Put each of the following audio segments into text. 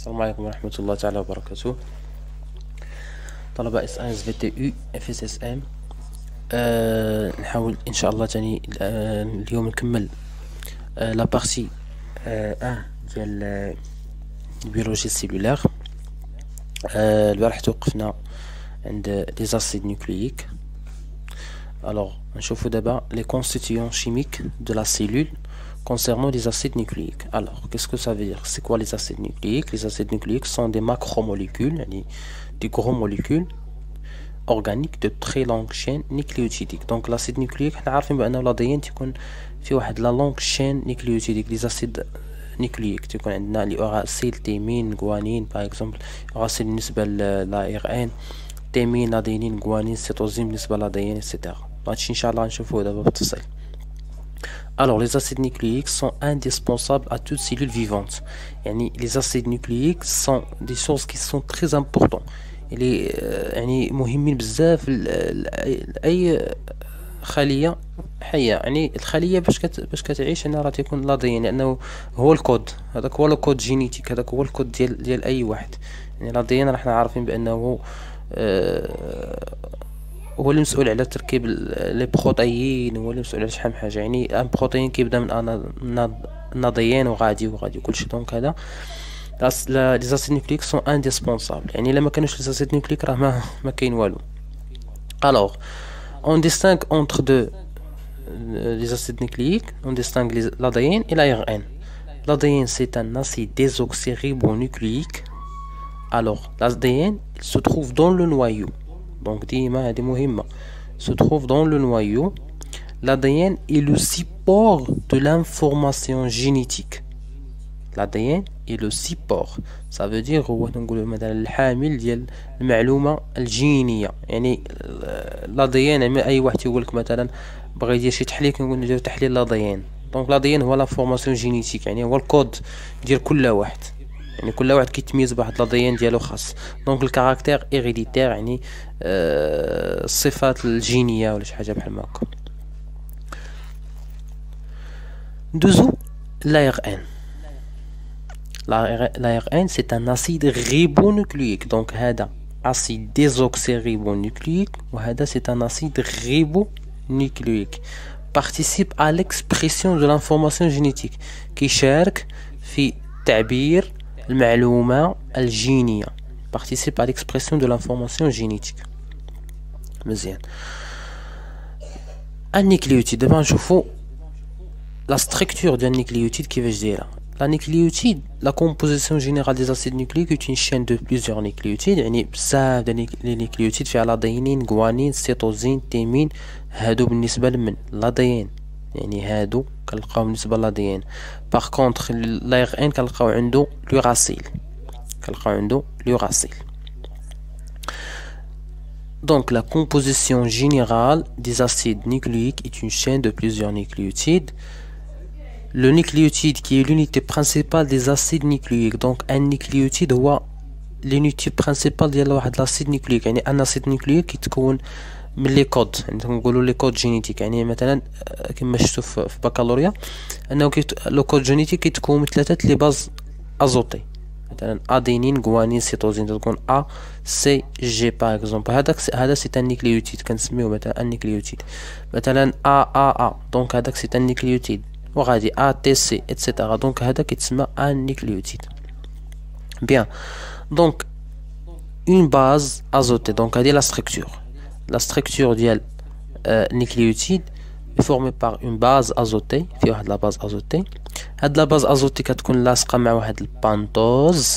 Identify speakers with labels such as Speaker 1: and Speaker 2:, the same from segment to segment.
Speaker 1: السلام عليكم ورحمة الله تعالى وبركاته. طلبة اس في تي يو اف اس اس ام. نحاول ان شاء الله تاني اليوم نكمل لا بارتي ديال البيولوجي السيلولار. البارح توقفنا عند لي زاسيد نوكلييك. Alors نشوفو دابا les constituants chimiques de la cellule concernant les acides nucléiques. Alors, qu'est-ce que ça veut dire? C'est quoi les acides nucléiques? Les acides nucléiques sont des macromolécules, des gros molécules organiques de très longue chaîne nucléotidique. Donc, l'acide nucléique, nous savons que l'ADN تكون في واحد la longue chaîne nucléotidique. Les acides nucléiques تكون عندنا اللي uracile, thymine, guanine par exemple. uracile بالنسبة للARN, thymine, adénine, guanine, cytosine بالنسبة للADN, etc. هادشي إن شاء الله نشوفوه دابا بالتفصيل. Alors, les acides nucléiques sont indispensables à toute cellule vivante. Les acides nucléiques sont des choses qui sont très importantes. مهمين بزاف لأي خلية حية. الخلية باش كتعيش راه تيكون لا دي ان، لأنه هو الكود، هذاك هو الكود جينيتيك، هذاك هو الكود ديال أي واحد. لا دي ان راح عارفين بأنه هو اللي مسؤول على تركيب لي بروتيين، هو اللي مسؤول على شحال من حاجه. ان بروتين كيبدا من ناضيين وغادي كلشي. دونك هذا لي زاسيد نوكليك سون انديسبونسابل، الا ما كانوش لي زاسيد نوكليك راه ما كاين والو. Alors on distingue entre deux les acides nucléiques, on distingue l'ADN et l'ARN. L'ADN c'est un acide désoxyribonucléique. Alors l'ADN se trouve dans le noyau. Donc ديما هذه مهمة. Se trouve dans le noyau. L'ADN est le support de l'information génétique. L'ADN est le support. Ça veut dire هو نقولوا مثلا الحامل ديال المعلومة الجينية. l'ADN أي واحد يقول لك مثلا بغى يدير شي تحليل، كنقول ندير تحليل l'ADN. Donc l'ADN هو l'information génétique، هو الكود ديال كل واحد. كل واحد كيتميز بواحد l'ADN ديالو خاص. دونك الكاركتير هيريديتير، الصفات الجينية ولا شي حاجة بحال هكا. ندوزو l'ARN. L'ARN c'est un acide ribonucléique. Donc هذا acide désoxyribonucléique وهذا c'est un acide ribonucléique. Participe à l'expression de l'information génétique. كيشارك في تعبير المعلومة الجينية. Participe à l'expression de l'information génétique. مزيان. النيكليوتيد دابا نشوفو لا ستركتور ديال النيكليوتيد كيفاش دايره. La nucléotide, la composition générale des acides nucléiques est une chaîne de plusieurs nucléotides. بزاف ديال les nucléotides فيها l'adénine, guanine, cytosine, thymine. هادو بالنسبة لمن l'ADN، هادو كنلقاو بالنسبة للADN. Par contre l'ARN كنلقاو عنده l'uracile. Donc la composition générale des acides nucléiques est une chaîne de plusieurs nucléotides. Le nucléotide qui est l'unité principale des acides nucléiques. Donc un nucléotide هو l'unité principale ديال واحد l'acide nucléique. un acide nucléique كيتكون من لي كود، نقولوا لي كود جينيتيك. مثلا كما شفتوا في بكالوريا انه لو كود جينيتيك كيتكون من ثلاثه لي باز ازوتي، مثلا ادينين، غوانين، سيتوزين. تكون ا سي جي باغ اكزومبل. هذا سي ان نيكليوتيد، كنسميوه مثلا ان نيكليوتيد. مثلا ا دونك هذاك سي ان نيكليوتيد، وغادي ا تي سي اتسيتيرا. دونك هذا كيتسمى ان نيكليوتيد. بيان. دونك اون باز ازوتي. دونك هذه لا ستركتور. La structure ديال nucléotide est formée par une base azotée. في واحد la base azotée. هاد la base azotée كتكون لاصقة مع واحد البانتوز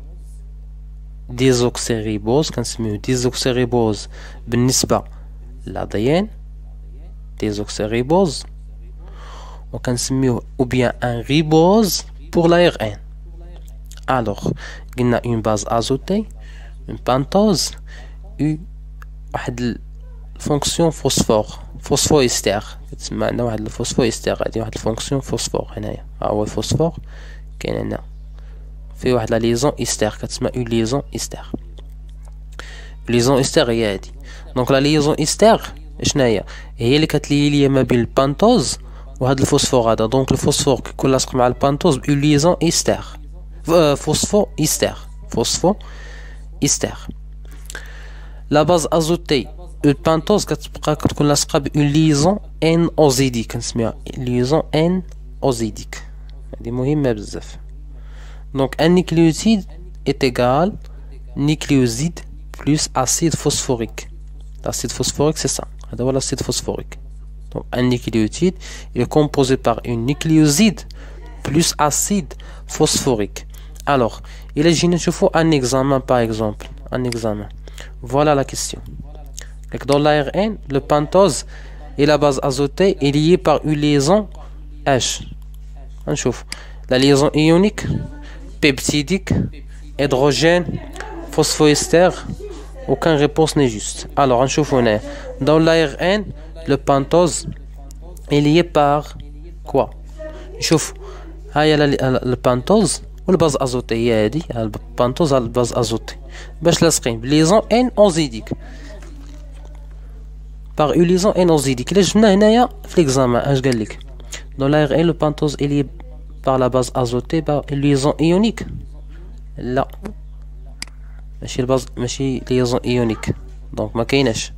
Speaker 1: ديزوكسيريبوز. كنسميوه ديزوكسيريبوز بالنسبة للADN، ديزوكسيريبوز، وكنسميوه ou bien un ribose pour l'ARN. Alors قلنا une base azotée، une pentose، واحد الفونكسيون فوسفويستير. كتسمى عندنا واحد الفوسفويستير. هادي واحد الفونكسيون فوسفور. هنايا ها هو الفوسفور كاين هنا في واحد لا ليزون ايستير كتسمى اون ليزون ايستير. ليزون ايستير هي هادي. دونك لا ليزون ايستير شناهي؟ هي اللي كتلي ما بين البانتوز وهاد الفوسفور هذا. دونك الفوسفور كيكون لاصق مع البانتوز بأون ليزون ايستير. phosphoester. La base azotée البانتوز كتبقى كتكون لاصقه بون ليزون ان اوزيديك كنسميها ليزون ان اوزيديك هادي مهمه بزاف. دونك ان نيكليوتيد est égal nucléoside plus acide phosphorique. L'acide phosphorique c'est ça, هذا هو l'acide phosphorique. Donc un nucléotide il est composé par une nucléoside plus acide phosphorique. Alors il est نشوفوا un examen par exemple, un examen. Voilà la question. Donc dans l'ARN, le pentose et la base azotée est liée par une liaison H. On chauffe la liaison ionique, peptidique, hydrogène, phosphoester. Aucune réponse n'est juste. Alors on chauffe dans l'ARN, le pentose est lié par quoi? Chauffe. Il y a le pentose ou la base azotée. Il y a le pentose à la base azotée. باش لاصقين liaison N oxydique. Par une liaison N-oxydique. Là, je n'ai fait l'examen. Dans l'ARN, le pentose est lié par la base azotée par une liaison ionique. Là, ماشي liaison ionique. Donc, ما كايناش.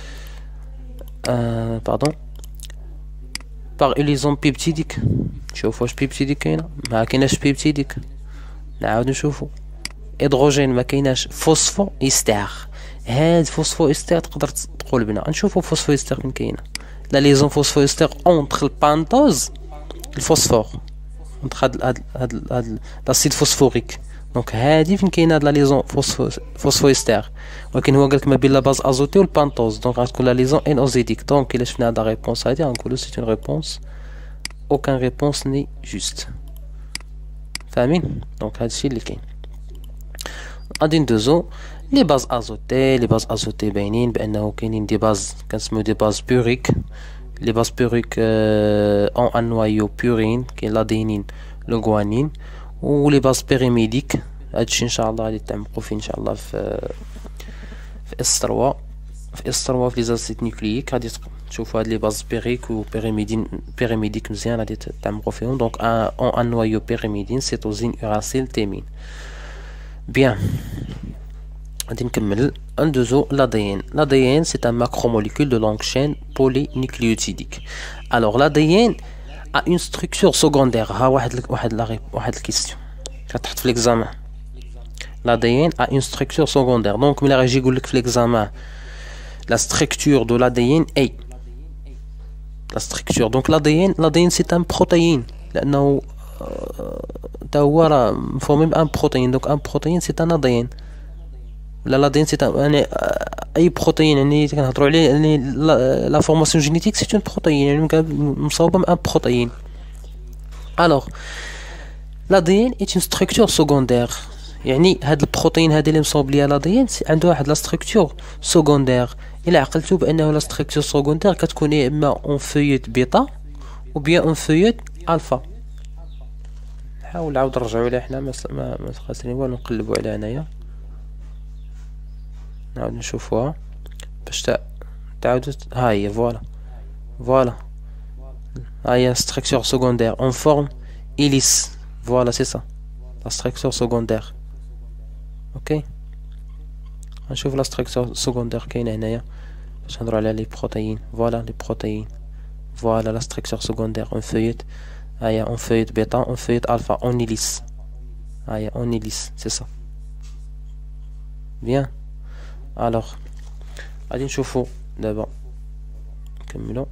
Speaker 1: Pardon. Par une liaison peptidique. شوفوا واش peptidique كاينه. ما كايناش peptidique. نعاود نشوفوا. هيدروجين ما كايناش. phosphoester. هاد فوسفويستر تقدر تقول بنا نشوفوا فوسفويستر فين كاينه. لا ليزون فوسفويستر اونتر البانتوز الفوسفور اونتر هاد لاسيد فوسفوريك. دونك هادي فين كاينه هاد لا ليزون فوسفويستر ولكن هو قالك ما بين لا باز ازوتي والبانتوز دونك غتكون لا ليزون ان اوزيديك. دونك الا شفنا هاد لا ريبونس هادي غنقولوا سي اون ريبونس اوكان ريبونس ني جوست. فاهمين؟ دونك هادشي اللي كاين. غادي ندوزو لي باز ازوتي باينين بانه كاينين دي باز كنسميو دي باز بوريك. لي باز بوريك اون ان نوايو بورين كاين لادينين لو غوانين ولي باز بيريميديك. هادشي ان شاء الله غادي تعمقوا فيه ان شاء الله في اس 3 في لي زاسيد نيوكلييك. غادي تشوفوا هاد لي باز بيريك و بيريميديك مزيان غادي تعمقوا فيهم. دونك اون ان نوايو بيريميدين سيتوزين uracil تيمين. بيان غادي نكمل ندوزو l'ADN. L'ADN c'est un macromolécule de longue chaîne polynucléotidique. Alors l'ADN a une structure secondaire. ها واحد الكيستيون كتحط في l'examen. L'ADN a une structure secondaire. Donc ملي غيجي يقول لك في l'examen la structure de l'ADN est la structure. Donc l'ADN c'est un protéine لانه تا هو راه مفهوم ان بروتين. دونك ان بروتين c'est un ADN. لا لادين سي يعني اي بروتين يعني كنهضروا عليه يعني لا فورماسيون جينيتيك سي اون بروتين يعني مصوبه من ان بروتين. الوغ لادين اي اون ستركتور سكوندير يعني هاد البروتين هذا اللي مصوب ليها لادين عنده واحد لا ستركتور سكوندير. الا عقلتو بانه لا ستركتور سكوندير كتكون يا اما اون فيوت بيتا او بيان اون فيوت الفا. نحاول نعاود نرجعوا لها حنا ما خاسرين والو نقلبوا عليها هنايا نعاود نشوفوها باش تعاودوا. ها هي فوالا ها هي structure secondaire en forme hélice. Voilà c'est ça la structure secondaire. اوكي غنشوف la structure secondaire كاينه هنايا باش نهضروا على لي بروتين. فوالا لي بروتين فوالا la structure secondaire en feuillette. ها هي en feuillette bêta en feuillette alpha en hélice. ها هي en hélice c'est ça. bien. Alors غادي نشوفو دابا نكملو.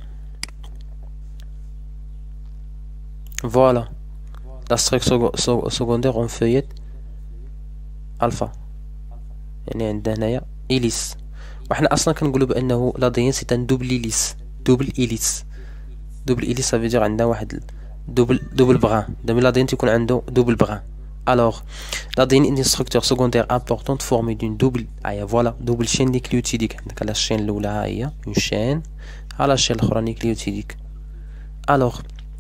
Speaker 1: فوالا لا ستركتور سكوندير اون فيوت الفا يعني عندنا هنايا إليس. وحنا اصلا كنقولوا بانه لادين سي ان دوبل إليس. دوبل إليس سافيدير عندنا واحد دوبل بغان. دابا لادين تيكون عنده دوبل بغان. Alors, l'ADN est une structure secondaire importante formée d'une double chaîne nucléotidique. Donc, la chaîne l'oula une chaîne, à la chaîne l'autre nucléotidique. Alors,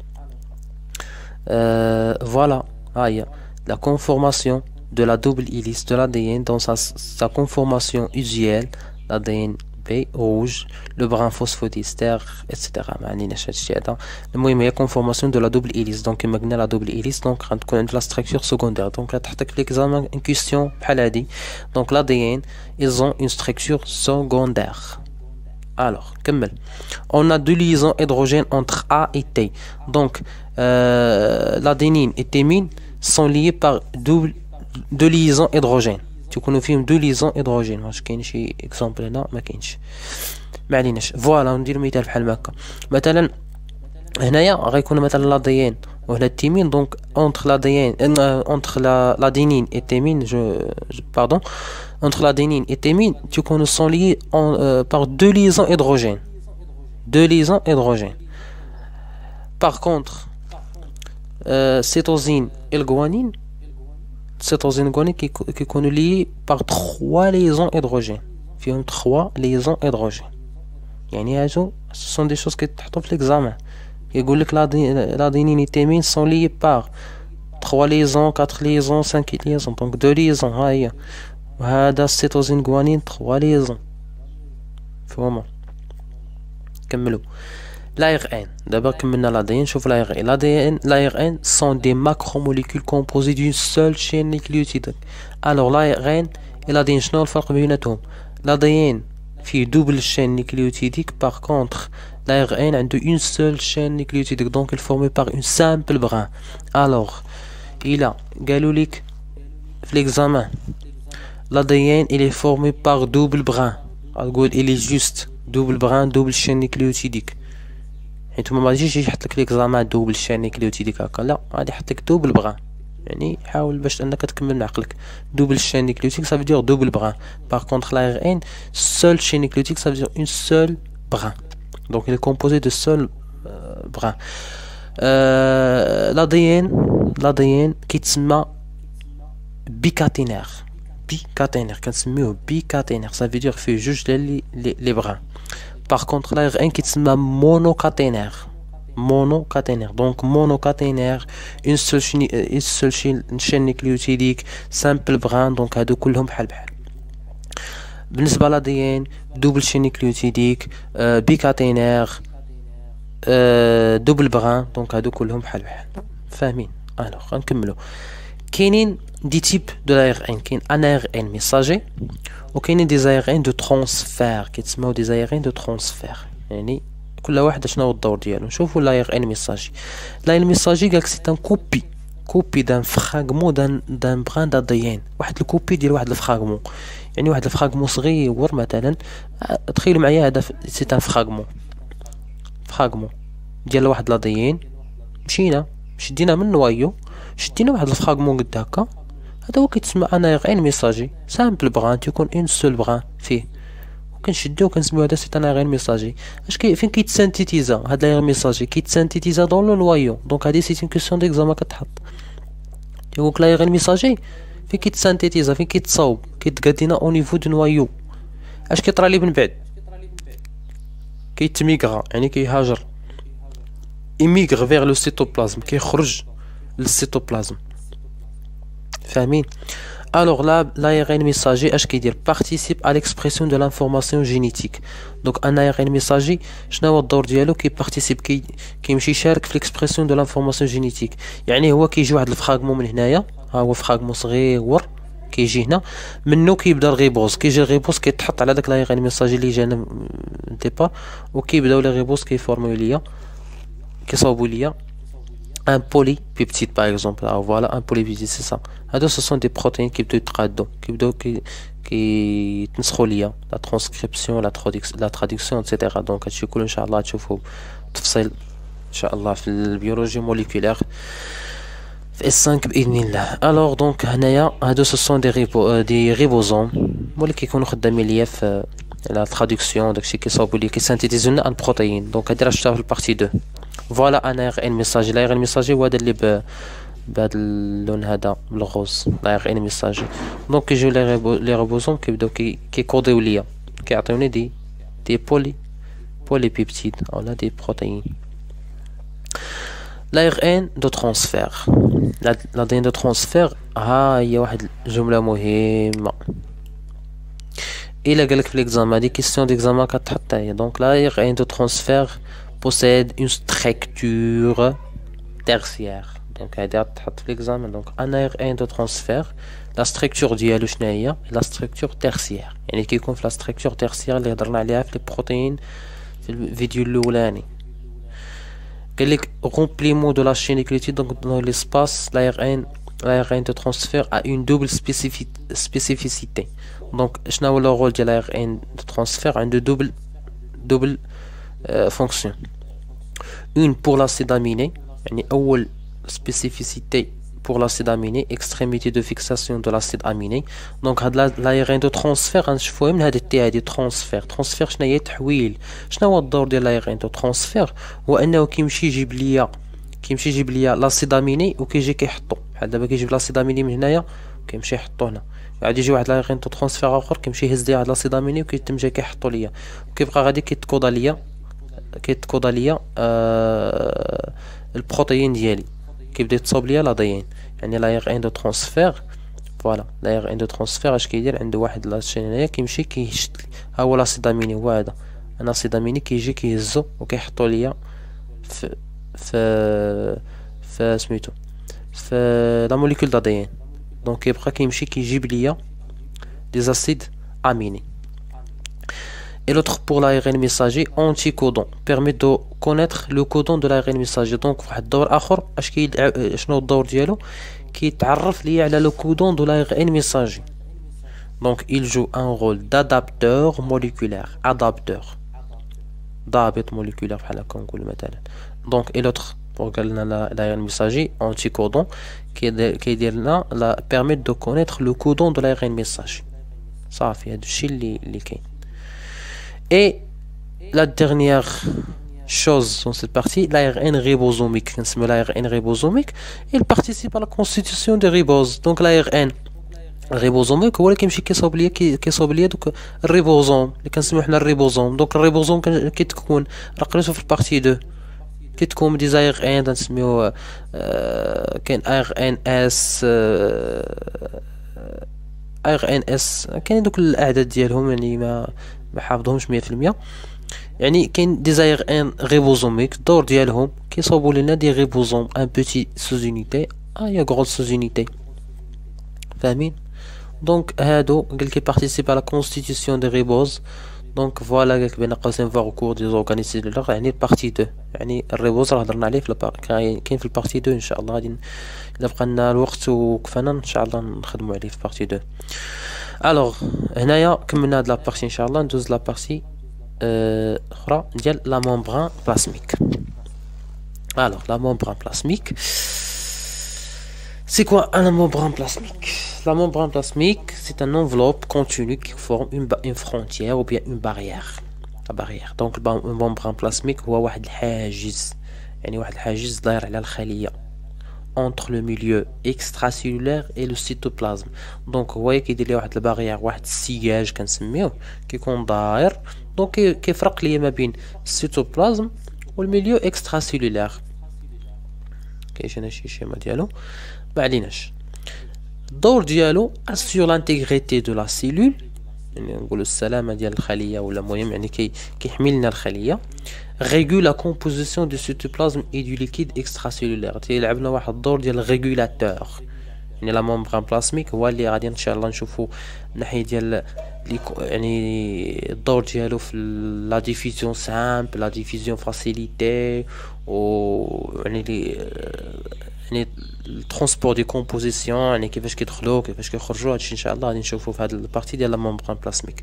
Speaker 1: voilà, la conformation de la double hélice de l'ADN dans sa conformation usuelle, l'ADN B rouge, le brin phosphodiester, etc. المهم هي conformation de la double hélice. Donc كما قلنا la double hélice donc غتكون عند la structure secondaire. Donc là تحطك في l'examen une question بحال هادي. Donc l'ADN ils ont une structure secondaire. Alors كمل. On a deux liaisons hydrogènes entre A et T. Donc l'adénine et thymine sont liées par deux liaisons hydrogènes. تكونوا فيهم دو ليزون هيدروجين. واش كاين شي اكزامبل هنا؟ ما كاينش، ما عليناش. فوالا نديرو مثال بحال هكا. مثلا هنايا غيكون مثلا لاديين وهنا التيمين. دونك اونتر لاديين اونتر لادينين اي تيمين باردون اونتر لادينين اي تيمين تكونوا سون لي بار دو ليزون هيدروجين. دو ليزون هيدروجين. باغ كونتر سيتوزين الغوانين cytosine guanine qui sont liés par 3 liaisons hydrogènes. Il y a 3 liaisons hydrogènes. Ce sont des choses qui sont dans l'examen. Il dit que l'adénine et thymine sont liés par 3 liaisons, 4 liaisons, 5 liaisons. Donc 2 liaisons. Et la cytosine guanine 3 liaisons. Vraiment. كملوا. L'ARN, d'abord comme l'ADN, je vois l'ARN. L'ARN sont des macromolécules composées d'une seule chaîne nucléotide. Alors l'ARN et l'ADN, شنو الفرق بيناتهم؟ l'ADN فيه double chaîne nucléotidique. Par contre l'ARN a une seule chaîne nucléotidique, donc elle est formée par une simple brin. Alors il a قالوا لك في l'examen l'ADN il est formé par double brin. Il est juste double brin, double chaîne nucléotidique. انتما ما تجيش يحط لك ليكزامان دوبل شين نيكليوتيديك هكا، لا غادي يحط لك دوبل بغان. يعني حاول باش انك تكمل من عقلك. دوبل شين نيكليوتيك ça veut dire double brin. Par contre l'ARN seule chaîne nucléotique ça veut dire une seule brin. Donc il est composé de seul brin. l'ADN كيتسمى بيكاتينير. بيكاتينير كنسميوه بيكاتينير ça veut dire فيه جوج لي brins. Par contre l'ARN qui est monocaténaire. Monocaténaire. Donc monocaténaire, une seule chaîne nucléotidique, simple brin. Donc هادو كلهم بحال بحال. بالنسبة للADN double chaîne nucléotidique, bicaténaire, double brin. Donc هادو كلهم بحال بحال. فاهمين؟ alors غنكملو. كاينين دي types de l'ARN. كاين un ARN messager وكاينين دي ARN de transfert كيتسموا دي ARN de transfert. يعني كل واحد شنو هو الدور ديالو. نشوفوا l'ARN messager. l'ARN messager قالك سي ان كوبي دان فراغمون دان بران d'ADN. واحد الكوبي ديال واحد الفراغمون. يعني واحد الفراغمون صغير مثلا. تخيلوا معايا هذا سي ان فراغمون ديال واحد l'ADN. مشينا شدينا من نوايو شدينا واحد الفراغمون قد هكا. هذا هو كيتسمى ان ARN ميساجي. سامبل بغان تيكون اون سول بغان فيه وكنشدو كنسميو هذا سي ان ARN ميساجي. فين كيتسانتيتيزا هاد ال ARN ميساجي؟ كيتسانتيتيزا دون لو نوايو. دونك هادي سي اون كيسيون ديكزامان كتحط. يقولك ال ARN ميساجي فين كيتسانتيتيزا فين كيتصاوب كيتقادينا او نيفو دو نوايو. اش كيطرى ليه من بعد؟ كيتميغرا يعني كيهاجر يميغر فيغ لو سيتوبلازم كيخرج للسيتوبلازم. فاهمين؟ Alors là, l'ARN messager, participe à l'expression de l'information génétique. Donc un ARN messager, شنو هو الدور ديالو؟ participe كيمشي يشارك في l'expression de l'information génétique. يعني هو كيجي واحد الفراغمون من هنايا، ها هو فراغمون صغير كيجي هنا منو كيبدا الغيبوز. كيجي الغيبوز كيتحط على داك l'ARN messager اللي جانا ديبا وكيبداو لي غيبوز كيفورميو ليا كيصاوبوا ليا un polypeptide par exemple. Alors voilà un polypeptide c'est ça. Ce sont des protéines qui تنسخوا ليا la transcription la traduction etc. donc هادشي كله ان شاء الله تشوفوا تفصيل ان شاء الله في البيولوجي موليكولير في S5 باذن الله. alors donc هنايا هادو ce sont des ribosomes اللي كيكونوا خدامين ليا في la traduction داكشي كيصاوبوا ليا كيسانتيزيو لنا ان بروتين. دونك هادي راه شفتها في البارتي 2. فوالا ان ARN messager. l'ARN messager هو هذا اللي بهذا اللون هذا بالغوز l'ARN messager. دونك كيجيو لي ريبوزوم كيبداو كيكوديو ليا كيعطيوني دي بوليبيبتيد اولا دي بروتين. l'ARN de transfert. l'ADN de transfert ها هي واحد الجملة مهمة. il a quelques examens, des questions d'examen كتحطها. Donc l'ARN de transfert possède une structure tertiaire. Donc هذه تحط في l'examen. Donc un ARN de transfert la structure ديالو شنو هي؟ la structure tertiaire. يعني كيكون في la structure tertiaire اللي هضرنا عليها في البروتين في الفيديو الاولاني. قال لك rempliment de la chaîne nucléotide. Donc dans l'espace l'ARN de transfert a une double spécificité. Donc شنو هو le rôle ديال l'ARN de transfert؟ عنده double fonction. Une pour l'acide aminé, يعني أول spécificité pour l'acide aminé, extrémité de fixation de l'acide aminé. Donc هاد l'ARN de transfert غنشوفوه من هاد التي هادي transfert شنو هي؟ تحويل. شنو هو الدور ديال l'ARN de transfert؟ هو أنه كيمشي يجيب ليا l'acide aminé وكيجي كيحطو. بحال دابا كيجيب l'acide aminé من هنايا وكيمشي يحطو هنا. غادي يجي واحد l'ARN de transfert آخر كيمشي يهز ليا هاد l'acide aminé وكيتم جاي كيحطو ليا وكيبقى غادي كيتكودا ليا البروتين ديالي كيبدا يتصاوب ليا لادين. يعني l'ARN de transfert فوالا l'ARN de transfert اش كيدير؟ عنده واحد لاشين هنايا كيمشي كيشد ها هو لاسيد اميني. هو هذا انا لاسيد اميني كيجي كيهزو وكيحطو ليا في سميتو في لا موليكول d'ADN. دونك كيبقى كيمشي كيجيب ليا des acides aminés. Et l'autre pour l'ARN messager anticodon permet de connaître le codon de l'ARN messager. Donc واحد الدور اخر شنو الدور ديالو؟ كيتعرف ليا على le codon de l'ARN messager. Donc il joue un rôle d'adapteur moléculaire. ضابط moléculaire بحال هكا نقول مثلا. Donc et l'autre pour قالنا l'ARN messager anticodon كيدير لنا permet de connaître le codon de l'ARN messager. صافي هذا الشيء اللي كاين. Et la dernière chose dans cette partie, l'ARN ribosomique. L'ARN ribosomique, il participe à la constitution des riboses. Donc l'ARN ribosomique هو اللي كيمشي كيصوب ليا دوك الريبوزوم اللي كنسميو حنا الريبوزوم. دونك الريبوزوم كيتكون قريتو في البارتي 2 كيتكون دي ARN تنسميو كاين ARNS كاين دوك الاعداد ديالهم يعني ما حافظهمش 100%. يعني كاين دي ARN ريبوزوميك الدور ديالهم كيصوبوا لنا دي ريبوزوم ان بوتي سوزونيتي يا غروس سوزونيتي. فاهمين؟ دونك هادو قال كي بارتيسيب على كونستيتيسيون دي ريبوز. دونك فوالا قالك بين قوسين فوار كور دي زورغانيز سيلولار. يعني البارتي 2 يعني الريبوز راه هضرنا عليه كاين في البارتي 2 ان شاء الله. غادي الا بقى لنا الوقت وكفانا ان شاء الله نخدموا عليه في بارتي 2. الوغ هنايا كملنا هاد لابارتي ان شاء الله. ندوز لابارتي اخرى ديال لا ممبران بلازميك. الوغ لا ممبران بلازميك c'est quoi un membrane plasmique? La membrane plasmique c'est un enveloppe continue qui forme une frontière ou bien une barrière. La barrière. Donc le membrane plasmique هو واحد الحاجز يعني واحد الحاجز داير على الخلية entre le milieu extracellulaire et le cytoplasme. Donc هو كيدير لي واحد البارير واحد السياج كنسميوه كيكون داير. دونك كيفرق ليا ما بين السيتوبلازم والميليو اكستراسيلولار. كاين هنا شي شيما ديالو ما عليناش. الدور ديالو assure l'intégrité de la cellule يعني نقولوا السلامة ديال الخلية ولا المهم يعني كيحمي لنا الخلية. régule la composition du cytoplasme et du liquide extracellulaire. تيلعبنا واحد الدور ديال الريغولاتور. يعني لا ممبران بلازميك هو اللي غادي ان شاء الله نشوفوا الناحية ديال يعني الدور ديالو في لا ديفيزيون سامبل لا ديفيزيون فاسيليتي و يعني الترونسبور دي كومبوزيسيون يعني كيفاش كيدخلوا كيفاش كيخرجوا. هادشي ان شاء الله غادي نشوفوا في هاد البارتي ديال لا ممبران بلازميك.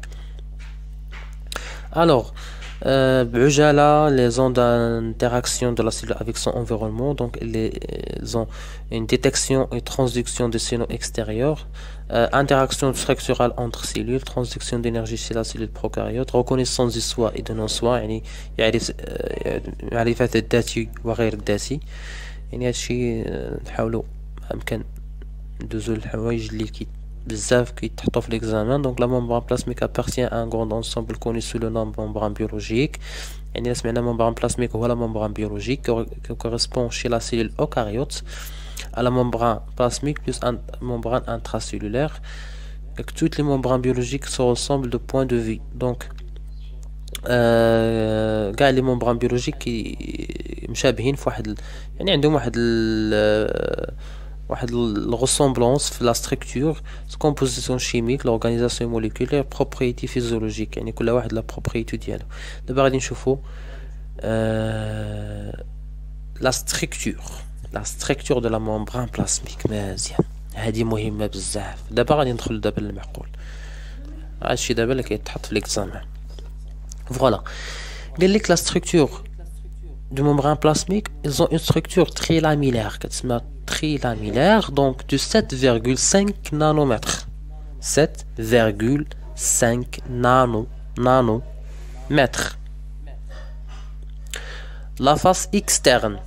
Speaker 1: الوغ بعجالة les zones d'interaction de la cellule avec son environnement. Donc ils ont une détection et transduction des signaux extérieurs, interaction structurelle entre cellules, transduction d'énergie chez la cellule prokaryote, reconnaissance du soi et de non-soi يعني يعرف معرفة الذاتي وغير الذاتي. يعني هادشي نحاولوا امكن ندوزو الحوايج اللي بزاف كيتحطوا في l'examen. Donc la membrane plasmique appartient à un grand ensemble connu sous le nom membrane biologique. يعني سمعنا membrane plasmique هو la membrane biologique qui correspond chez la cellule eucaryote à la membrane plasmique plus un membrane intracellulaire. toutes les membranes biologiques se ressemblent de point de vue. Donc كاع les membranes biologiques مشابهين في واحد يعني عندهم واحد الressemblance في la structure, composition chimique, l'organisation moléculaire, propriété physiologique. يعني كل واحد la propriété ديالو. دابا غادي نشوفو la structure de la membrane plasmique. مزيان، هذه مهمة بزاف. دابا غادي ندخل دابا للمعقول، هادشي دابا اللي كيتحط في l'examen. Voilà. La structure du membrane plasmique, ils ont une structure trilamellaire, trilamellaire, donc de 7,5 nanomètres. 7,5 nanomètres. La face externe,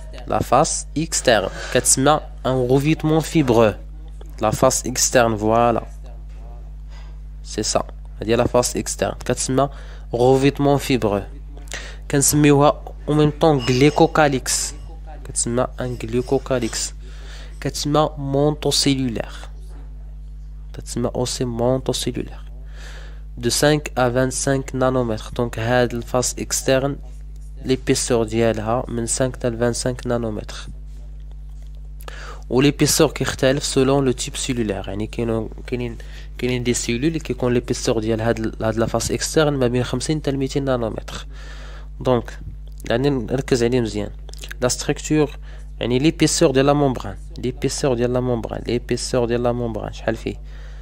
Speaker 1: un revêtement fibreux. La face externe, voilà. C'est ça. C'est la face externe. Revêtement fibreux. كنسميوها en même temps glycocalyx. كتسمى un glycocalyx. كتسمى montocellulaire. كتسمى aussi montocellulaire. De 5 à 25 nanomètres. Donc هاد الفاس externe l'épaisseur ديالها من 5 حتى 25 nanomètres. l'épaisseur كيختلف selon le type cellulaire. يعني كاينين دي سيلول اللي كيكون l'épaisseur ديال هاد لا فاس اكسترن ما بين 50 حتى 200 نانومتر. دونك يعني نركز عليه مزيان. لا ستركتور يعني l'épaisseur ديال لا ممبران، l'épaisseur ديال لا ممبران شحال فيه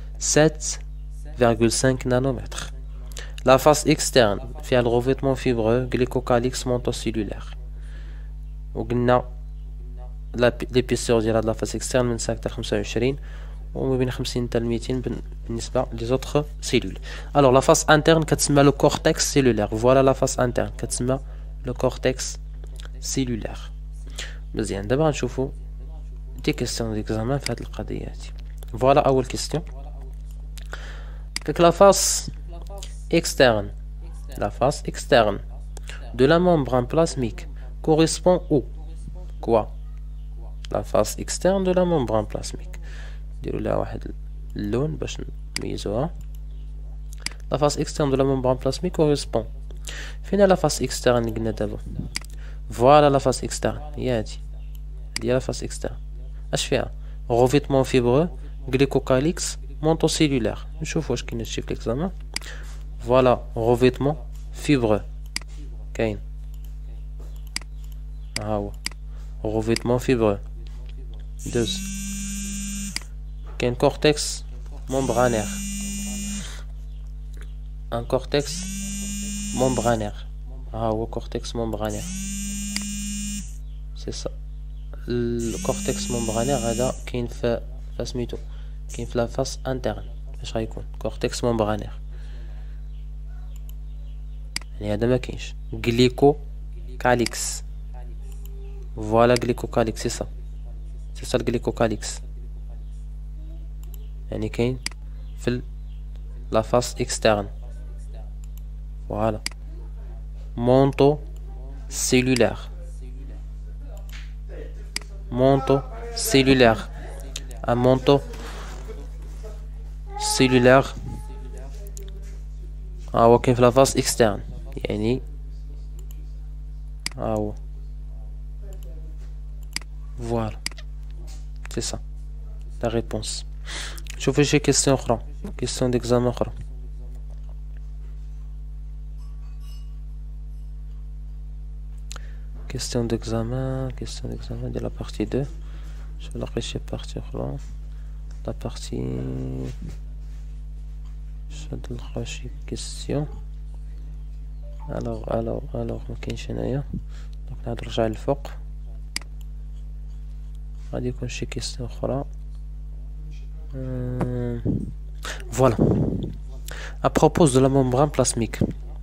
Speaker 1: 7,5 نانومتر. لا فاس اكسترن فيها الغوفيتمون فيبرو glycocalyx montocellulaire. وقلنا l'épaisseur ديال هاد لا فاس اكسترن من 5 حتى 25 وما بين 50 حتى 200 بالنسبة les autres cellules. Alors la face interne كتسمى le cortex cellulaire. Voilà la face interne كتسمى le cortex cellulaire. مزيان، دابا غنشوفو دي كيسيون ديكزامان في هاد القضية هادي. Voilà أول كيسيون. La face externe de la membrane plasmique correspond au quoi? La face externe de la membrane plasmique. نديرو لها واحد اللون باش نميزوها. لا فاس اكسترن دو لا ممبران بلاسميك كوريسبون. فين لا فاس اكسترن اللي قلنا دابا؟ فوالا لا فاس اكسترن هي هادي، هي لا فاس اكسترن. اش فيها؟ غوفيتمون فيبرو غليكوكاليكس مونتوسيلولار. نشوف واش كاين هادشي في ليكزامان. فوالا غوفيتمون فيبرو كاين، ها هو غوفيتمون فيبرو. دوز كاين cortex membranaire, un cortex membranaire. هو cortex membranaire, c'est ça. le cortex membranaire هذا كاين في سميتو، كاين في لا فاس انترن. اش غيكون cortex membranaire؟ يعني هذا ما كاينش. glycocalyx. voilà glycocalyx, c'est ça le glycocalyx. يعني كاين في لا فاس اكسترن. فوالا montocellulaire. un montocellulaire هو كاين في لا فاس اكسترن. يعني هو فوالا c'est ça la réponse. شوفوا شي كيسيون اخرى، كيسيون ديكزامان اخرى. كيسيون ديكزامان ديال لا بارتي 2. شوف نلقى شي بارتي اخرى، لا بارتي شاد نلقى شي كيسيون. الوغ ما كاينش هنايا، دونك نعاود نرجع للفوق. غادي يكون شي كيسيون اخرى. Voilà. À propos de la membrane plasmique.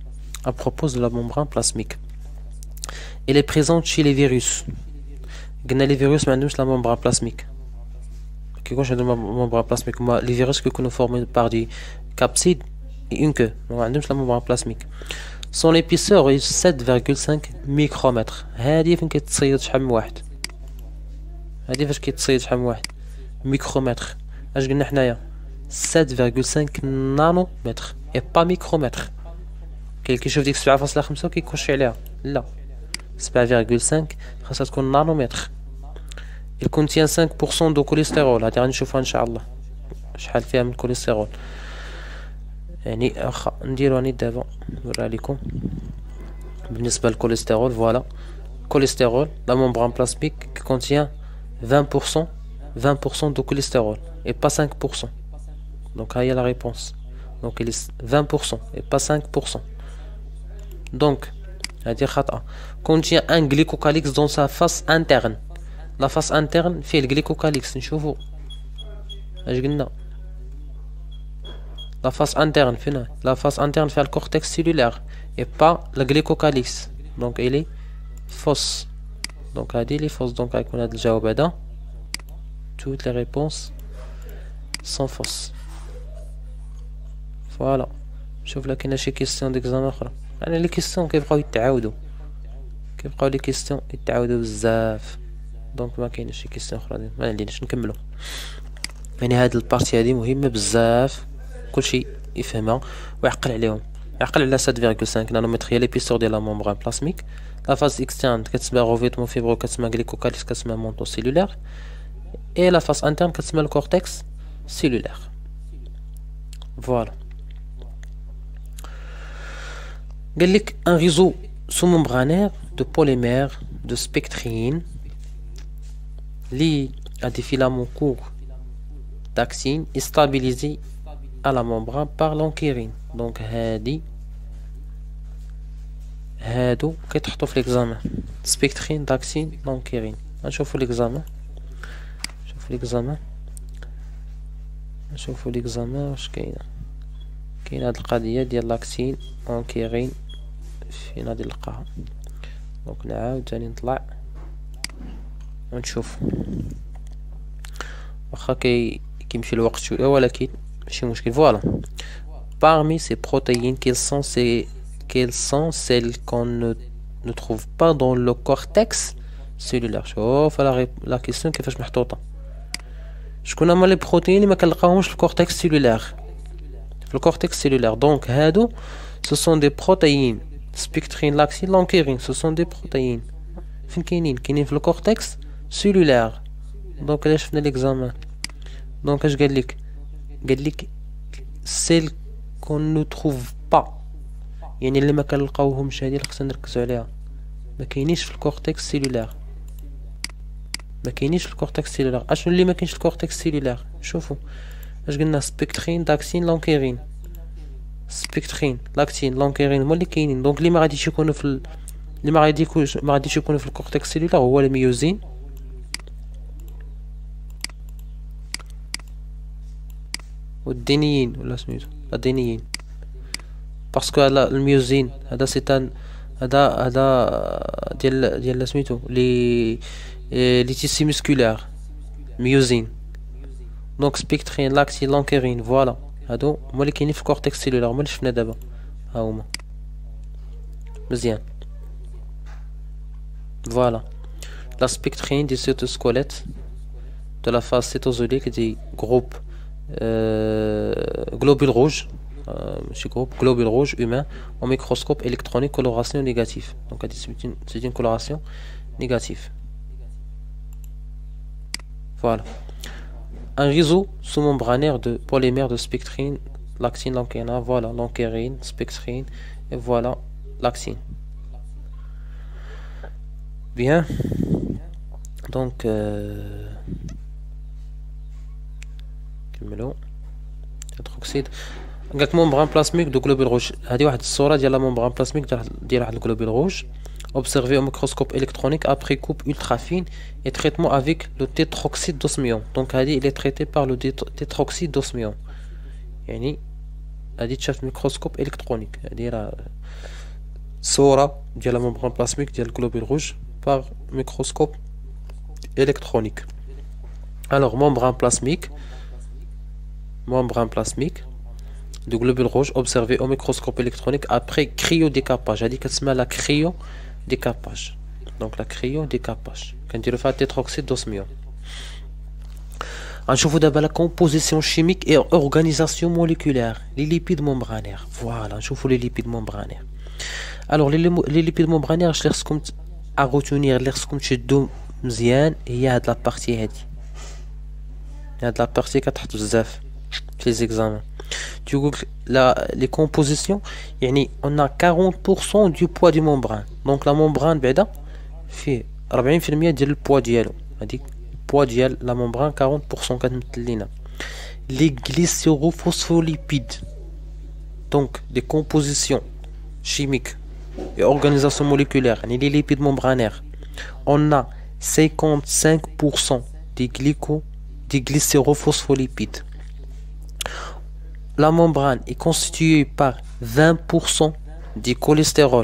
Speaker 1: Elle est présente chez les virus. Les virus n'ont la membrane plasmique. كيكونش عندهم membrane plasmique. Les virus كيكونوا formés par des capsides et une queue. ما عندهمش la membrane plasmique. Son épaisseur est 7,5 micromètres. هذه فين كيتصيد شحال من واحد. ميكرومتر. اش قلنا حنايا 7,5 nanomètres et pas micromètres. كاين كيشوف ديك 7.5 وكيكونش عليها لا 7,5 خاصها تكون نانومتر. il contient 5% de cholestérol. هادي غادي نشوفها ان شاء الله شحال فيها من الكوليسترول. يعني واخا نديرو راني دابا نوريها لكم بالنسبه للكوليسترول. فوالا cholestérol, la membrane plasmique qui contient 20% de cholestérol et pas 5%. Donc là il y a la réponse. Donc il est 20% et pas 5%. Donc, c'est-à-dire contient un glycocalyx dans sa face interne. La face interne fait le glycocalyx. نشوفوا اش قلنا la face interne فينا la face interne fait le cortex cellulaire et pas le glycocalyx. Donc il est fausse. Donc هذه اللي fausse. Donc غيكون هذا الجواب هذا toutes les réponses sont fausses. Voilà. شوف لك كاينه شي كيسيون ديكزام اخرى. يعني لي كيسيون كيبقاو يتعاودوا لي كيسيون يتعاودوا بزاف. دونك ما كاينش شي كيسيون اخرى ما عليناش نكملوا. يعني هاد البارتي هادي مهمه بزاف كلشي يفهمها ويعقل عليهم. يعقل على 7,5 نانومتر هي ليبيسور ديال لا ممبران بلاسميك. لا فاز اكسترن كتسمى روفيتمون فيبرو كتسمى غليكوكاليكس كتسمى مونطو سيلولير. اي لا فاز انترن كتسمى الكورتكس سيلولير. فوالا. قال لك ان ريزو sous-membranaire de polymère de spectrine lié à des filaments courts d'actine est stabilisé à la membrane par l'anquirine. Donc هادو كيتحطوا في l'examen spectrine d'actine l'anquirine. نشوفوا l'examen واش كاين هاد القضيه ديال لاكتين اونكيرين فين غادي نلقاها. دونك نعاود تاني نطلع ونشوف واخا كيمشي الوقت شويه ولكن ماشي مشكل. فوالا. parmi ces protéines quelles sont celles qu'on ne trouve pas dans le cortex cellulaire. شوف لا كيسيون كيفاش محطوطه. شكون هما لي بروتين اللي ما كنلقاوهمش في الكورتكس سيلولير في الكورتكس سيلولير. دونك هادو ce sont des protéines spectrine l'actine l'anquirine. ce sont des protéines فين كاينين في الكورتكس سيلولير. دونك علاش شفنا ليكزامان. دونك اش قال لك celles qu'on ne trouve pas يعني اللي ما كنلقاوهمش هادي اللي خصنا نركزوا عليها. ما كاينينش في الكورتكس سيلولير اشنو اللي ما كاينش في الكورتكس سيلولير. شوفوا اش قلنا سبيكترين داكسين لانكيرين. سبيكترين لاكتين لانكيرين هما اللي كاينين. دونك اللي ما غاديش يكونوا في الكورتكس سيلولير هو الميوزين والدينيين ولا سميتو الدينيين. باسكو الميوزين هذا سيتان هذا ديال سميتو لي تيسي مسكولار ميوزين. دونك سبيكترين لاكتين لانكيرين فوالا هادو هما اللي كاينين في الكورتكس سيلولار هما اللي شفنا دابا ها هما مزيان. فوالا. لا سبيكترين دي سيتوسكوليت de la phase cytosolique des groupes globules rouges globule rouge humain au microscope électronique coloration négative. Donc c'est une coloration négative. Voilà. Un réseau sous-membranaire de polymère de spectrine, l'actine, l'anquirine. Voilà, l'anquirine, spectrine et voilà l'actine. Bien. Donc كملوا هيدروكسيد. قالك ممبران بلاسميك دو غلوبول روج. هذه واحد الصوره ديال لا ممبران بلاسميك ديال واحد الغلوبول روج observé au microscope électronique après coupe ultra fine et traitement avec le tétroxyde d'osmium. Donc il est traité par le tétroxyde d'osmium. يعني هذه تشاف ميكروسكوب الكترونيك. هذه راه صوره ديال لا ممبران بلاسميك ديال الغلوبول روج par microscope électronique. Alors membrane plasmique de globules rouges observé au microscope électronique après cryodécapage. هذه كتسمى لا cryodécapage. Donc la cryodécapage كنديرو فيها tétroxyde d'osmium. غنشوفوا دابا la composition chimique et organisation moléculaire les lipides membranaires. Voilà, نشوفوا les lipides membranaires. Alors les lipides membranaires اللي خصكم à retenir اللي خصكم تشدوا مزيان هي هاد لا بارتي هادي. هاد لا بارتي كتحط بزاف في les examens. Tu les compositions يعني on a 40% du poids du membrane. Donc la membrane بعدا فيه 40% ديال البوا ديالو. هذيك البوا ديال لا membrane 40% كتمثل لينا les glycérophospholipides. Donc des compositions chimiques et organisation moléculaire يعني les lipides membranaires. On a 55% des glycérophospholipides. La membrane est constituée par 20% du cholestérol.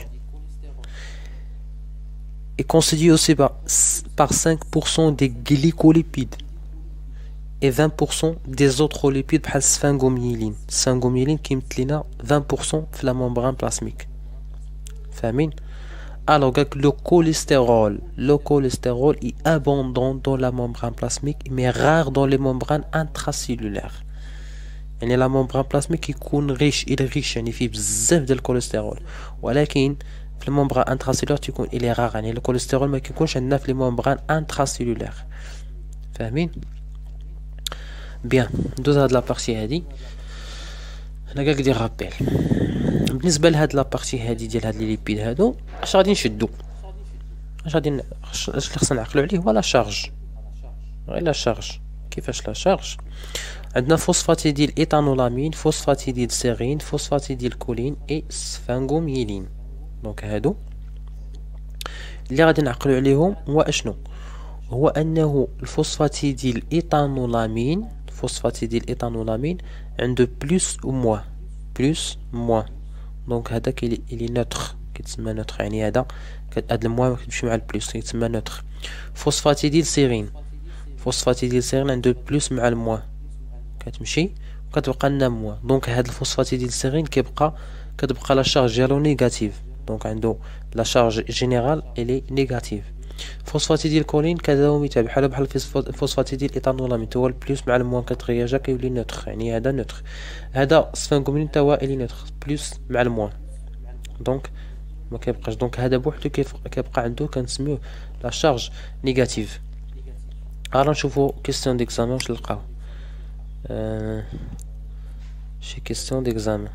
Speaker 1: Est constituée aussi par 5% des glycolipides et 20% des autres lipides بحال sphingomyéline. Sphingomyéline qui يمثل 20% في la membrane plasmique. فاهمين؟ Alors le cholestérol est abondant dans la membrane plasmique mais rare dans les membranes intracellulaires. يعني la membrane plasmique يكون riche يعني فيه بزاف ديال الكوليسترول ولكن في الممبران انتراسيلولار تيكون الي رار يعني الكوليسترول ما كيكونش عندنا في لي ممبران انتراسيلولار. فاهمين؟ بيان ندوز هاد لابارتي هادي هنا كاع دير رابيل. بالنسبه لهاد لابارتي هادي ديال هاد لي ليبيد هادو اش غادي نشدو اش اللي خصنا نعقلو عليه هو لا شارج. غير لا شارج. كيفاش لا شارج؟ عندنا فوسفاتيديل ايتانولامين فوسفاتيديل سيرين فوسفاتيديل كولين اي سفانغوميلين. دونك هادو اللي غادي نعقلو عليهم هو اشنو هو انه الفوسفاتيديل ايتانولامين عنده بلس و موان دونك هذا كيلي نوتر كيتسمى نوتر يعني هذا هاد الموان كتمشي مع البلس كيتسمى نوتر. فوسفاتيديل سيرين عنده بلس مع الموان كتمشي وكتبقى لنا موان. دونك هاد الفوسفاتيديل سيرين كتبقى لا شارج ديالو نيجاتيف. دونك عنده لا شارج جينيرال الي نيجاتيف. فوسفاتيديل كولين كذا هو مثال بحال فوسفاتيديل ايتانولامين هو البلس مع الموان كتغياجا كيولي نوتر يعني هذا نوتر. هذا سفانغوميلين تا هو الي نوتر بلس مع الموان دونك ما كيبقاش. دونك هذا بوحدو كيبقى عنده كنسميوه لا شارج نيجاتيف. غادي نشوفو كيستيون ديكزامان واش نلقاو شي كيستيون ديكزامان.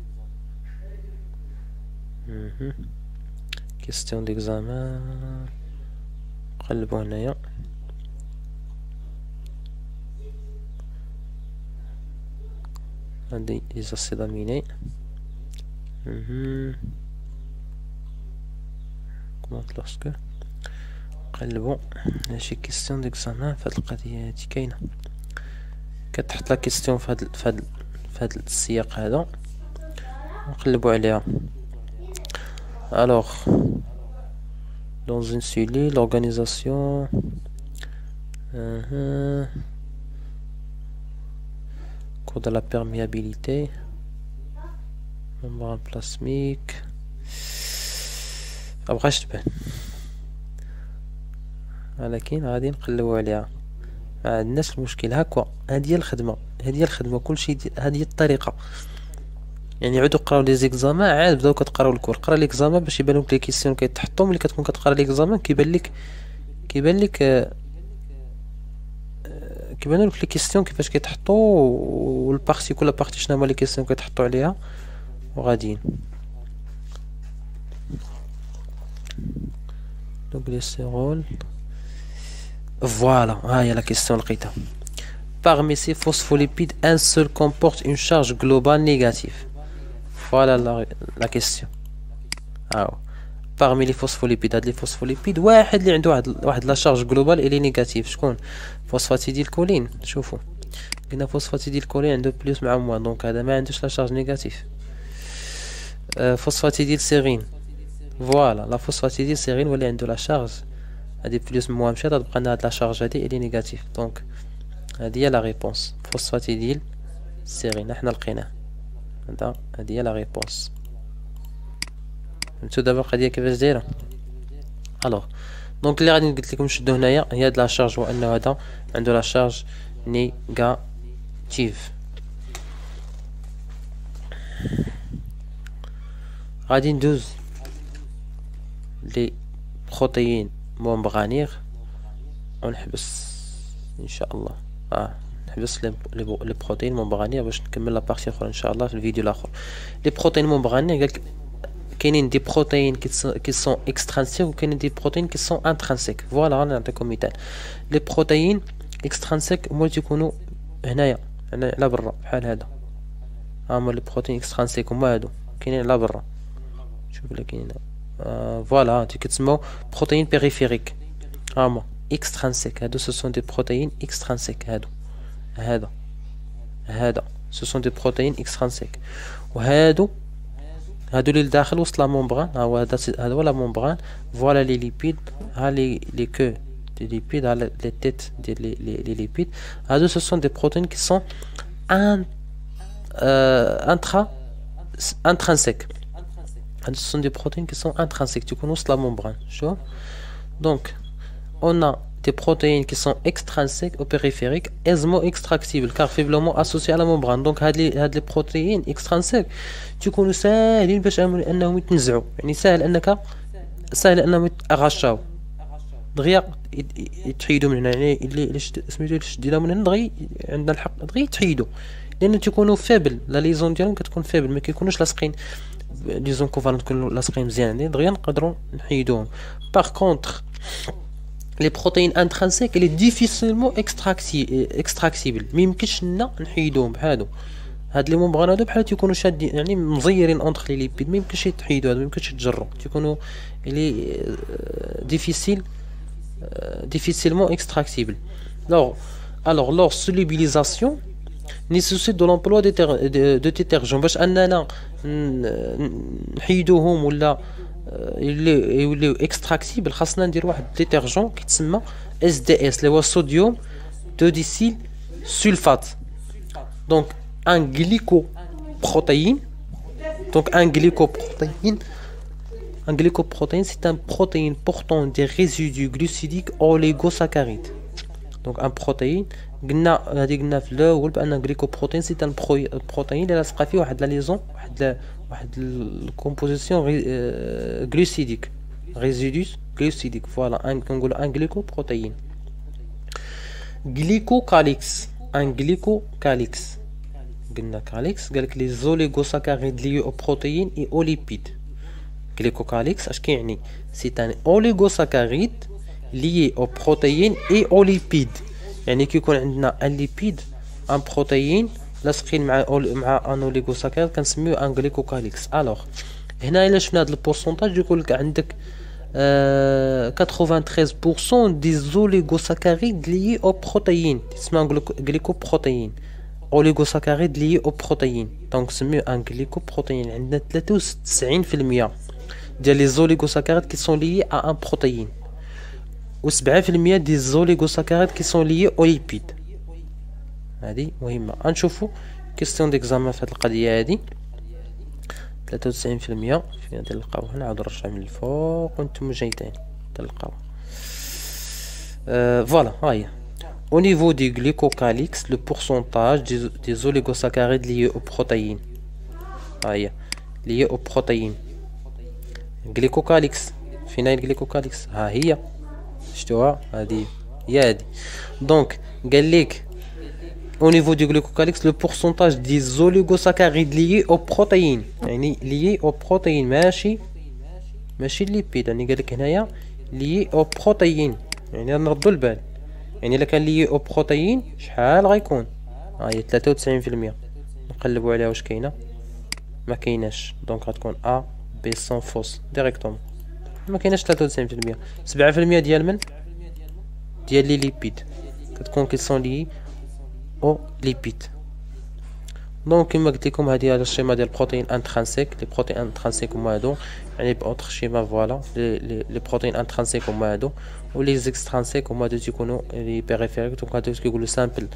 Speaker 1: كيستيون ديكزامان قلبوا هنايا. عندي ليزاسيد اميني. كومونط لوسكو قلبوا شي كيستيون ديكزامان فهاد القضيه هادي كاينه كتحط لا كيستيون فهاد السياق هذا نقلبوا عليها. Alors, dans une cellule, l'organisation cours de la perméabilité, membrane plasmique. مبغاش تبان ولكن غادي نقلبوا عليها ما عندناش المشكل. هكا هذه هي الخدمه كلشي هذه الطريقه. يعني عودوا قراو لي زيكزامان عاد بداو كتقراو الكور. قرا ليكزامان باش يبان لك لي كيسيون كيتحطوا ملي كتكون كتقرا ليكزامان كيبان لك لي كيسيون كيفاش كيتحطوا والبارتي كل بارتي شنو هما لي كيسيون كيتحطوا عليها وغاديين. لو غليسيرول فوالا ها هي لا كيسيون لقيتها. Parmi ces phospholipides, un seul comporte une charge globale négative. Voilà la question. Parmi les phospholipides, واحد اللي عنده واحد لا شارج جلوبال اللي نيجاتيف. شكون؟ فوسفاتيديل كولين. شوفوا قلنا فوسفاتيديل كولين عنده بلس مع موان دونك هذا ما عندوش لا شارج نيجاتيف. فوسفاتيديل سيرين فوالا لا فوسفاتيديل سيرين واللي عنده لا شارج هادي بلس موان مشات تبقى لنا هاد لا شارج هادي اللي نيجاتيف. دونك هذه هي لا ريبونس فوسفاتيديل سيرين حنا لقيناه. هذه هي لا ريبونس. فهمتو دابا القضيه كيفاش دايره؟ الوغ دونك اللي غادي قلت لكم شدو هنايا هي هاد لا شارج هو انه هذا عنده لا شارج négative. غادي ندوز لي بروتيين ممبرانير ونحبس ان شاء الله. نحبس لي بروتيين ممبرانير باش نكمل لا بارتي اخرى ان شاء الله في الفيديو الاخر. لي بروتيين ممبرانير قالك كاينين دي بروتيين كي سون اكسترانسيك وكاينين دي بروتيين كي سون انترانسيك. فوالا نعطيكم مثال. لي بروتيين اكسترانسيك هما تيكونوا هنايا على برا بحال هذا. هما لي بروتيين اكسترانسيك هما هادو كاينين على برا. شوف لا كاينين فوالا كيتسموا بروتيين بيريفيريك. هما اكسترانسيك هادو سو سون دي بروتيين اكسترانسيك. هذا سو سون دي بروتيين اكسترانسيك. وهادو اللي لداخل وسط لا ممبران. ها هو هذا هو لا ممبران. فوالا لي ليبيد. ها لي كو دي ليبيد. ها لي تيت ديال لي ليبيد. هادو سو سون دي بروتيين كي سون intrinsèques. Ce sont des protéines qui sont intrinsèques. Tu connais la membrane. Donc, on a des protéines qui sont extrinsèques ou périphériques, aisément extractibles car faiblement associées à la membrane. Donc, les protéines extrinsèques, tu connais ça, انهم يتنزعوا. يعني سهل انهم يتغشاو. دغيا يتحيدوا من هنا. يعني اللي سميتو شدينا من هنا دغيا عندنا الحق دغيا يتحيدوا. لان تيكونوا فابل لا ليزون ديالهم كتكون فابل ما كيكونوش لاصقين ليزون كوفالنت كلهم لاصقين مزيان. يعني دغيا نقدروا نحيدوهم. باغ كونطخ لي بروتيين انترانسيك لي ديفيسيلمون اكستراكسيبل ما يمكنش لنا نحيدوهم بحالو. هاد لي ممبران هادو بحال تيكونوا شادين يعني مزيرين اونطخ لي ليبيد ما يمكنش يتحيدوا. هادو ما يمكنش يتجروا. تيكونوا لي difficilement extractible. Alors leur solubilisation nécessite de l'emploi de détergents باش اننا نحيدوهم ولا يوليو اكستراكتيبل. خاصنا ندير واحد ديترجون كيتسمى SDS اللي هو صوديوم دوديسيل سولفات. دونك ان glycoprotéine. Donc un glycoprotéine, c'est un protéine portant des résidus glucidiques oligosaccharides. Donc un protéine قلنا في الاول بان glycoprotéine c'est un protéine اللي لاصقه فيه واحد لا ليزون واحد الكومبوزيسيون glucidique résidus glucidiques. فوالا كنقولوا ان glycoprotéine. glycocalyx un glycocalyx. قلنا كاليكس قالك لي زوليغوساكاريد لي او بروتيين اي او ليبيد. glycocalyx اش كيعني؟ سي ان اوليغوساكاريد لي او بروتيين اي او ليبيد. يعني كيكون عندنا ان ليبيد ان بروتيين لاصقين مع ان اوليغوساكاريد كنسميوه ان glycocalyx. الوغ هنا الا شفنا هاد البورسونتاج يقول لك عندك 93% دي زوليغوساكاريد لي او بروتيين تسمى glycoprotéine. اوليغوساكاريد لي او بروتيين. دونك سميو ان glycoprotéine. عندنا 93% ديال لي زوليغوساكاريد كي سون ليي ا ان بروتيين و 7% دي زوليغوساكاريد كي سون ليي او ليبيد. هذه مهمه. غنشوفوا كيستيون ديكزامان في هذه القضيه هذه. 93% فين تلقاو هنا. نعاود نرجع من الفوق وانتم جاي تاني تلقاو. فوالا ها هي. Au niveau du glycocalyx, le pourcentage des oligosaccharides liés aux protéines. Liés aux protéines. Glycocalyx. فين الجليكوكاليكس؟ ها هي. شفتوها؟ هذه هي هذه. دونك قال لك au niveau du glycocalyx le pourcentage des oligosaccharides liés aux protéines. يعني liés aux protéines ماشي الليبيد. يعني قال لك هنايا liés aux protéines. يعني نردوا البال. يعني الا كان لي او بروتيين شحال غيكون؟ ها هي 93%. نقلبوا عليها واش كاينه؟ ما كايناش. دونك غتكون ا بي سون فوس ديريكتومون. ما كايناش 93%. 7% ديال من؟ ديال لي ليبيد كتكون كي سون لي او ليبيد. دونك كما قلت لكم هذه هذا الشيما ديال البروتين انترانسيك. لي بروتين انترانسيك هما هادو. يعني باوتر شيما فوالا لي بروتين انترانسيك هما هادو و لي زيكسترانسيك هما هادو تيكونوا لي بيريفيريك. دونك هادو كيقولوا سامبل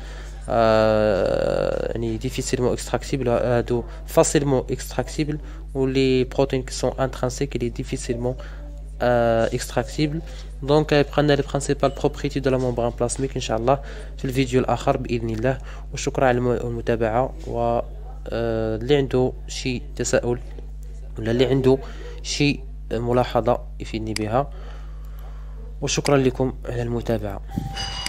Speaker 1: يعني ديفيسيلمون اكستراكتيبل. هادو فاسيلمون اكستراكتيبل. و لي بروتين كي سون انترانسيك لي ديفيسيلمون extractible. دونك بقى لي برينسيبال بروبريتي دو لا ممبران بلازميك ان شاء الله في الفيديو الاخر باذن الله. وشكرا على المتابعه. و اللي عنده شي تساؤل ولا اللي عنده شي ملاحظه يفيدني بها. وشكرا لكم على المتابعه.